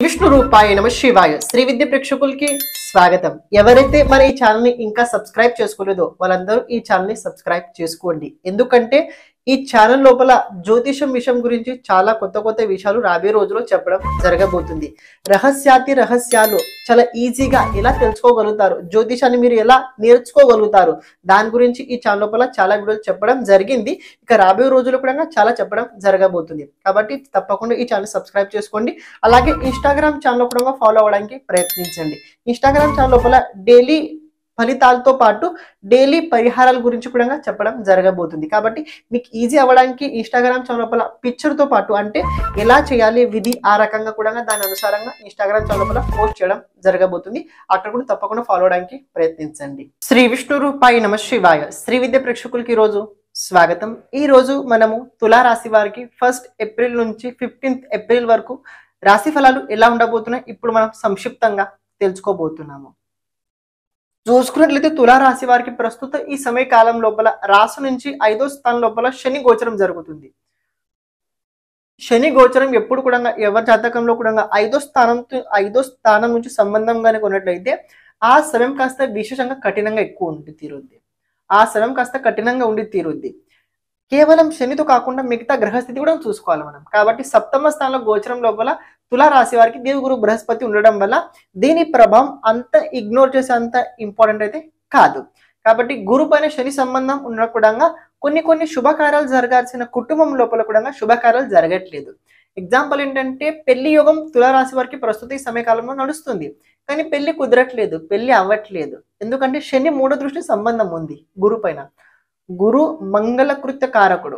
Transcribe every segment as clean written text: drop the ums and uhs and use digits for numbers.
విష్ణు రూపాయ నమ శివాయ శ్రీ విద్య ప్రేక్షకులకి స్వాగతం. ఎవరైతే మన ఈ ఛానల్ ని ఇంకా సబ్స్క్రైబ్ చేసుకోలేదో వాళ్ళందరూ ఈ ఛానల్ ని సబ్స్క్రైబ్ చేసుకోండి. ఎందుకంటే ఈ ఛానల్ లోపల జ్యోతిషం విషయం గురించి చాలా కొత్త విషయాలు రాబోయే రోజుల్లో చెప్పడం జరగబోతుంది. రహస్యాలు చాలా ఈజీగా ఎలా తెలుసుకోగలుగుతారు, జ్యోతిషాన్ని మీరు ఎలా నేర్చుకోగలుగుతారు, దాని గురించి ఈ ఛానల్ లోపల చాలా వీడియోలు చెప్పడం జరిగింది. ఇక రాబోయే రోజుల్లో కూడా చాలా చెప్పడం జరగబోతుంది. కాబట్టి తప్పకుండా ఈ ఛానల్ సబ్స్క్రైబ్ చేసుకోండి. అలాగే ఇన్స్టాగ్రామ్ ఛానల్ కూడా ఫాలో అవ్వడానికి ప్రయత్నించండి. ఇన్స్టాగ్రామ్ ఛానల్ లోపల డైలీ ఫలితాలతో పాటు డైలీ పరిహారాల గురించి కూడా చెప్పడం జరగబోతుంది. కాబట్టి మీకు ఈజీ అవ్వడానికి ఇన్స్టాగ్రామ్ ఛానల్ లోపల పిక్చర్తో పాటు అంటే ఎలా చేయాలి విధి ఆ రకంగా కూడా దాని అనుసారంగా ఇన్స్టాగ్రామ్ ఛానల్ లోపల పోస్ట్ చేయడం జరగబోతుంది. అక్కడ కూడా తప్పకుండా ఫాలో అవడానికి ప్రయత్నించండి. శ్రీ విష్ణు రూపాయ నమ శివాయ శ్రీ విద్య ప్రేక్షకులకి ఈరోజు స్వాగతం. ఈ రోజు మనము తులా రాశి వారికి 1 ఏప్రిల్ నుంచి 15 ఏప్రిల్ వరకు రాశి ఫలాలు ఎలా ఉండబోతున్నాయి ఇప్పుడు మనం సంక్షిప్తంగా తెలుసుకోబోతున్నాము. చూసుకున్నట్లయితే తులారాశి వారికి ప్రస్తుత ఈ సమయ కాలం లోపల రాశి నుంచి 5వ స్థానం లోపల శని గోచరం జరుగుతుంది. శని గోచరం ఎప్పుడు కూడా ఎవరి జాతకంలో కూడా 5వ స్థానం నుంచి సంబంధంగానే ఉన్నట్లయితే ఆ సమయం కాస్త విశేషంగా కఠినంగా ఎక్కువ ఉండి తీరుద్ది. ఆ సమయం కాస్త కఠినంగా ఉండి తీరుద్ది. కేవలం శనితో కాకుండా మిగతా గ్రహస్థితి కూడా చూసుకోవాలి మనం. కాబట్టి 7వ స్థానంలో గోచరం లోపల తులారాశి వారికి దేవుగురు బృహస్పతి ఉండడం వల్ల దీని ప్రభావం అంత ఇగ్నోర్ చేసే అంత ఇంపార్టెంట్ అయితే కాదు. కాబట్టి గురు పైన శని సంబంధం ఉండకుండా కొన్ని శుభకార్యాలు జరగాల్సిన కుటుంబం లోపల కూడా శుభకార్యాలు జరగట్లేదు. ఎగ్జాంపుల్ ఏంటంటే పెళ్లి యోగం తులారాశి వారికి ప్రస్తుత ఈ సమయకాలంలో నడుస్తుంది. కానీ పెళ్లి కుదరట్లేదు, పెళ్లి అవ్వట్లేదు. ఎందుకంటే శని 3వ దృష్టి సంబంధం ఉంది గురు పైన. గురు మంగళకృత్య కారకుడు.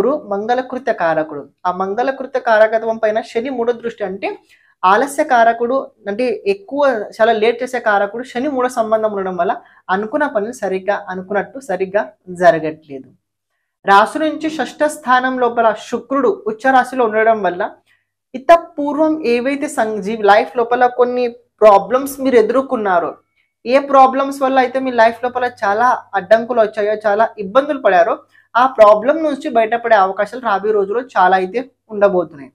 ఆ మంగళకృత్య కారకత్వం పైన శని 3వ దృష్టి అంటే ఆలస్య కారకుడు, అంటే ఎక్కువ చాలా లేట్ చేసే కారకుడు. శని 3వ సంబంధం ఉండడం వల్ల అనుకున్న పనులు అనుకున్నట్టు సరిగ్గా జరగట్లేదు. రాశి నుంచి 6వ స్థానం లోపల శుక్రుడు ఉచ్చ రాశిలో ఉండడం వల్ల పూర్వం ఏవైతే లైఫ్ లోపల కొన్ని ప్రాబ్లమ్స్ మీరు ఎదుర్కొన్నారో, ఏ ప్రాబ్లమ్స్ వల్ల అయితే మీ లైఫ్ లోపల చాలా అడ్డంకులు వచ్చాయో, చాలా ఇబ్బందులు పడారో, ఆ ప్రాబ్లం నుంచి బయటపడే అవకాశాలు రాబోయే రోజుల్లో చాలా అయితే ఉండబోతున్నాయి.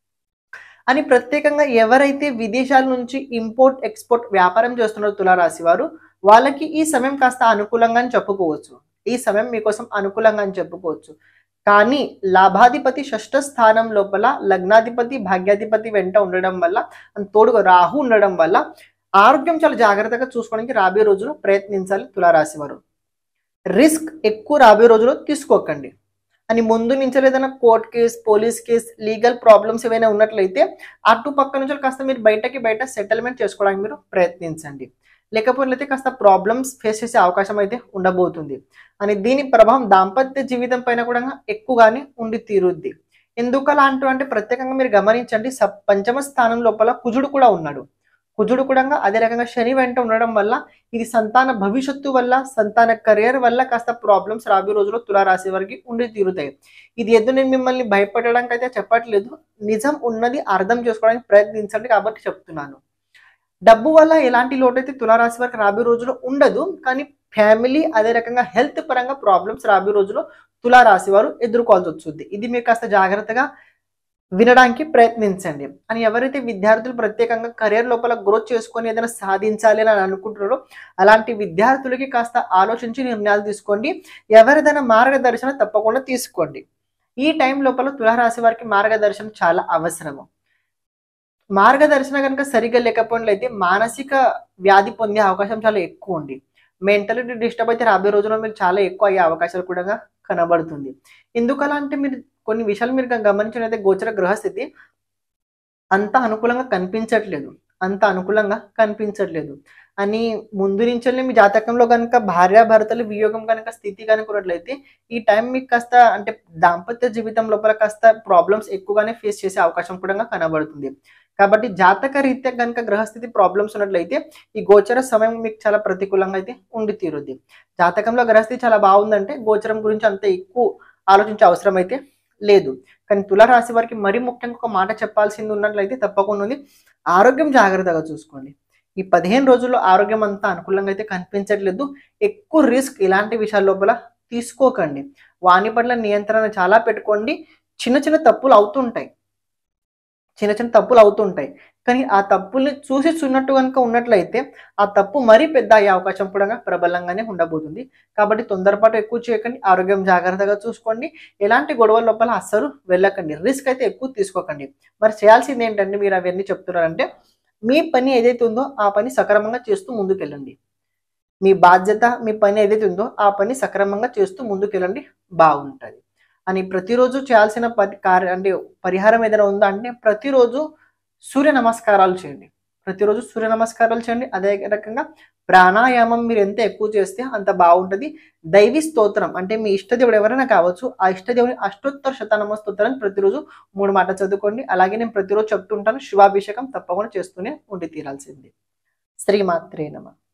అని ప్రత్యేకంగా ఎవరైతే విదేశాల నుంచి ఇంపోర్ట్ ఎక్స్పోర్ట్ వ్యాపారం చేస్తున్నారో తులారాశి వారు, వాళ్ళకి ఈ సమయం కాస్త అనుకూలంగా చెప్పుకోవచ్చు. ఈ సమయం మీకోసం అనుకూలంగా చెప్పుకోవచ్చు. కానీ లాభాధిపతి 6వ స్థానం లోపల లగ్నాధిపతి భాగ్యాధిపతి వెంట ఉండడం వల్ల, తోడుగా రాహు ఉండడం వల్ల ఆరోగ్యం చాలా జాగ్రత్తగా చూసుకోవడానికి రాబోయే రోజుల్లో ప్రయత్నించాలి తులారాశి వారు. రిస్క్ ఎక్కువ రాబోయే రోజుల్లో తీసుకోకండి. అని ముందు నుంచి ఏదైనా court case, police case, legal problems ఏమైనా ఉన్నట్లయితే అటు పక్క నుంచి కాస్త మీరు బయట సెటిల్మెంట్ చేసుకోవడానికి మీరు ప్రయత్నించండి. లేకపోతే కాస్త ప్రాబ్లమ్స్ ఫేస్ చేసే అవకాశం అయితే ఉండబోతుంది. అని దీని ప్రభావం దాంపత్య జీవితం పైన కూడా ఎక్కువగానే ఉండి తీరుద్ది. ఎందుకలా అంటే ప్రత్యేకంగా మీరు గమనించండి, 5వ స్థానం లోపల కుజుడు కూడా ఉన్నాడు. కుజుడు కూడా అదే రకంగా శని వెంట ఉండడం వల్ల ఇది సంతాన భవిష్యత్తు వల్ల, సంతాన కెరియర్ వల్ల కాస్త ప్రాబ్లమ్స్ రాబోయే రోజుల్లో తులారాశి వారికి ఉండి తీరుతాయి. ఇది నేను మిమ్మల్ని భయపడడానికి అయితే చెప్పట్లేదు, నిజం ఉన్నది అర్థం చేసుకోవడానికి ప్రయత్నించండి కాబట్టి చెప్తున్నాను. డబ్బు వల్ల ఎలాంటి లోటు అయితే తులారాశి వారికి రాబోయే రోజుల్లో ఉండదు. కానీ ఫ్యామిలీ అదే రకంగా హెల్త్ పరంగా ప్రాబ్లమ్స్ రాబోయే రోజుల్లో తులారాశి వారు ఎదుర్కోవాల్సి వస్తుంది. ఇది మీరు కాస్త జాగ్రత్తగా వినడానికి ప్రయత్నించండి. అని ఎవరైతే విద్యార్థులు ప్రత్యేకంగా కెరీర్ లోపల గ్రోత్ చేసుకొని ఏదైనా సాధించాలి అని అనుకుంటున్నారో అలాంటి విద్యార్థులకి కాస్త ఆలోచించి నిర్ణయాలు తీసుకోండి. ఎవరిదైనా మార్గదర్శనం తప్పకుండా తీసుకోండి. ఈ టైం లోపల తులారాశి వారికి మార్గదర్శనం చాలా అవసరము. మార్గదర్శనం కనుక సరిగ్గా లేకపోయినట్లయితే మానసిక వ్యాధి పొందే అవకాశం చాలా ఎక్కువ ఉంది. మెంటలిటీ డిస్టర్బ్ అయితే రాబోయే రోజుల్లో మీరు చాలా ఎక్కువ అయ్యే అవకాశాలు కూడా కనబడుతుంది. ఎందుకలా అంటే మీరు కొన్ని విషయాలు మీరు గమనించినట్లయితే గోచర గ్రహస్థితి అంత అనుకూలంగా కనిపించట్లేదు అని ముందు నుంచి మీ జాతకంలో కనుక భార్యాభర్తలు వియోగం కనుక స్థితి కనుక ఉన్నట్లయితే ఈ టైం మీకు కాస్త అంటే దాంపత్య జీవితం లోపల కాస్త ప్రాబ్లమ్స్ ఎక్కువగానే ఫేస్ చేసే అవకాశం కూడా కనబడుతుంది. కాబట్టి జాతక రీత్యా కనుక గ్రహస్థితి ప్రాబ్లమ్స్ ఉన్నట్లయితే ఈ గోచర సమయం మీకు చాలా ప్రతికూలంగా అయితే ఉండి తీరుద్ది. జాతకంలో గ్రహస్థితి చాలా బాగుందంటే గోచరం గురించి అంత ఎక్కువ ఆలోచించే అవసరం అయితే లేదు. కానీ తులారాశి వారికి మరీ ముఖ్యంగా ఒక మాట చెప్పాల్సింది ఉన్నట్లయితే తప్పకుండా ఉంది, ఆరోగ్యం జాగ్రత్తగా చూసుకోండి. ఈ 15 రోజుల్లో ఆరోగ్యం అంతా అనుకూలంగా అయితే కనిపించట్లేదు. ఎక్కువ రిస్క్ ఇలాంటి విషయాల లోపల తీసుకోకండి. వాని పట్ల నియంత్రణ చాలా పెట్టుకోండి. చిన్న తప్పులు అవుతుంటాయి. చిన్న చిన్న తప్పులు అవుతుంటాయి. కానీ ఆ తప్పుల్ని చూసి చూన్నట్టు కనుక ఉన్నట్లయితే ఆ తప్పు మరీ పెద్ద అయ్యే అవకాశం కూడా ప్రబలంగానే ఉండబోతుంది. కాబట్టి తొందరపాటు ఎక్కువ చేయకండి, ఆరోగ్యం జాగ్రత్తగా చూసుకోండి, ఎలాంటి గొడవల లోపల అస్సలు వెళ్ళకండి, రిస్క్ అయితే ఎక్కువ తీసుకోకండి. మరి చేయాల్సింది ఏంటంటే మీరు అవన్నీ చెప్తున్నారంటే మీ పని ఏదైతే ఉందో ఆ పని సక్రమంగా చేస్తూ ముందుకెళ్ళండి. మీ బాధ్యత, మీ పని ఏదైతే ఉందో ఆ పని సక్రమంగా చేస్తూ ముందుకెళ్ళండి, బాగుంటది. అని ప్రతిరోజు చేయాల్సిన అంటే పరిహారం ఏదైనా ఉందా అంటే ప్రతిరోజు సూర్య నమస్కారాలు చేయండి. ప్రతిరోజు సూర్య నమస్కారాలు చేయండి. అదే రకంగా ప్రాణాయామం మీరు ఎంత ఎక్కువ చేస్తే అంత బాగుంటది. దైవీ స్తోత్రం అంటే మీ ఇష్టదేవుడు ఎవరైనా కావచ్చు, ఆ ఇష్టదేవుని అష్టోత్తర శతనామ స్తోత్రాన్ని ప్రతిరోజు 3 మాటలు చదువుకోండి. అలాగే నేను ప్రతిరోజు చెప్తుంటాను, శివాభిషేకం తప్పకుండా చేస్తూనే ఉండి తీరాల్సింది. శ్రీమాత్రే నమః.